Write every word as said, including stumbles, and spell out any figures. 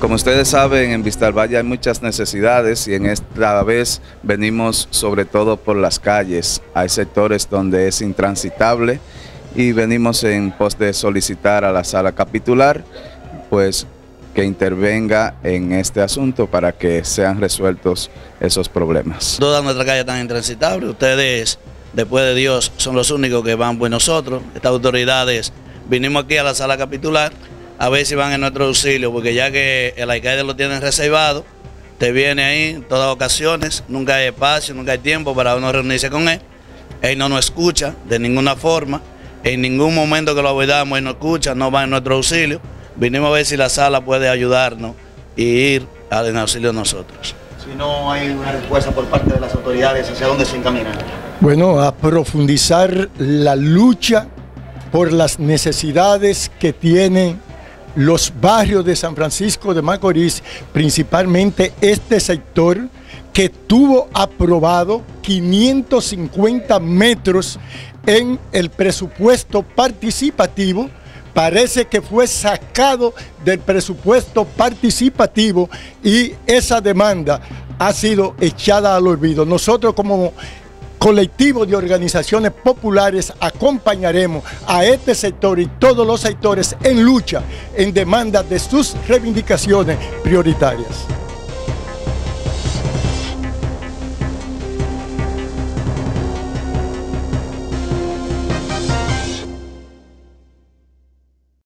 Como ustedes saben, en Vista al Valle hay muchas necesidades y en esta vez venimos sobre todo por las calles. Hay sectores donde es intransitable y venimos en pos de solicitar a la sala capitular pues que intervenga en este asunto para que sean resueltos esos problemas. Todas nuestras calles están intransitables. Ustedes, después de Dios, son los únicos que van por nosotros. Estas autoridades, vinimos aquí a la sala capitular a ver si van en nuestro auxilio, porque ya que el alcalde lo tiene reservado, te viene ahí en todas ocasiones, nunca hay espacio, nunca hay tiempo para uno reunirse con él. Él no nos escucha de ninguna forma, en ningún momento que lo abordamos él no escucha, no va en nuestro auxilio. Vinimos a ver si la sala puede ayudarnos y ir en auxilio de nosotros. Si no hay una respuesta por parte de las autoridades, ¿hacia dónde se encaminan? Bueno, a profundizar la lucha por las necesidades que tienen los barrios de San Francisco de Macorís, principalmente este sector que tuvo aprobado quinientos cincuenta metros en el presupuesto participativo. Parece que fue sacado del presupuesto participativo y esa demanda ha sido echada al olvido. Nosotros como colectivo de organizaciones populares acompañaremos a este sector y todos los sectores en lucha, en demanda de sus reivindicaciones prioritarias.